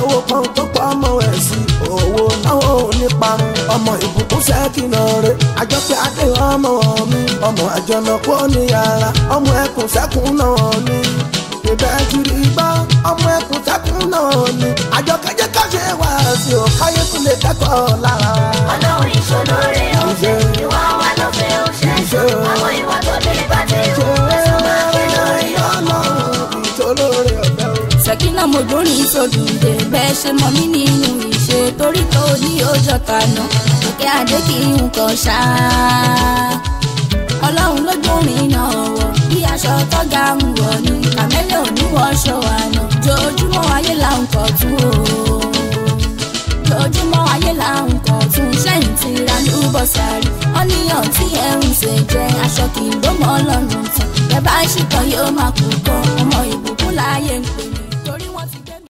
náwó kan tó pọ̀ ọmọ ẹ̀ sí owó náwó níparun ọmọ ìbùkún sẹ́kìnà rẹ̀ àjọkẹ́ adé ọmọ mi ọmọ àjọnà kó ní yàrá ọmọ ẹkùn sẹ́kùn náà ni ìbẹ̀ kiri gbọ́ ọmọ ẹkùn sẹ́kùn náà ni àjọkẹ́ jẹ́ ká ṣe wá sí o káyé tún lè kẹ́kọ̀ọ́ lára. ọlọ́run ìṣòro rẹ̀ ó ṣe ìwà wa ló fẹ́ ó ṣe àwọn ìwà tó ní ìbàdí ó ẹ̀sùn máa fi lórí ọlọ́run ìṣòro rẹ̀ ọ̀fẹ́ o. Ṣèkínà mo gbórin sódùndé bẹ́ẹ̀ ṣe mọ mí nínú ìṣe torí tó ní ọjọ́ kaná òkè adé kì í nǹkan ṣá. Ọlọ́run ló gbórin náà wọ̀ bí aṣọ tọ́gà ń wọ̀ ní kàmẹ́lẹ̀ oníwọ̀ṣọ àná jojúmọ́ ayé là ń kọ̀ tún o. Jojúmọ́ ayé là ń kọ̀ tún sẹ́yìn tí ra ní bọ́sàrì ọ́níyàn tí ẹ̀ ń ṣe jẹ́ aṣọ kì í gbọ́mọ ọlọ́run tán bẹ́ẹ̀ bá ṣìkan yóò máa kú kọ́ ọmọ ìbùkún láyé ń pè.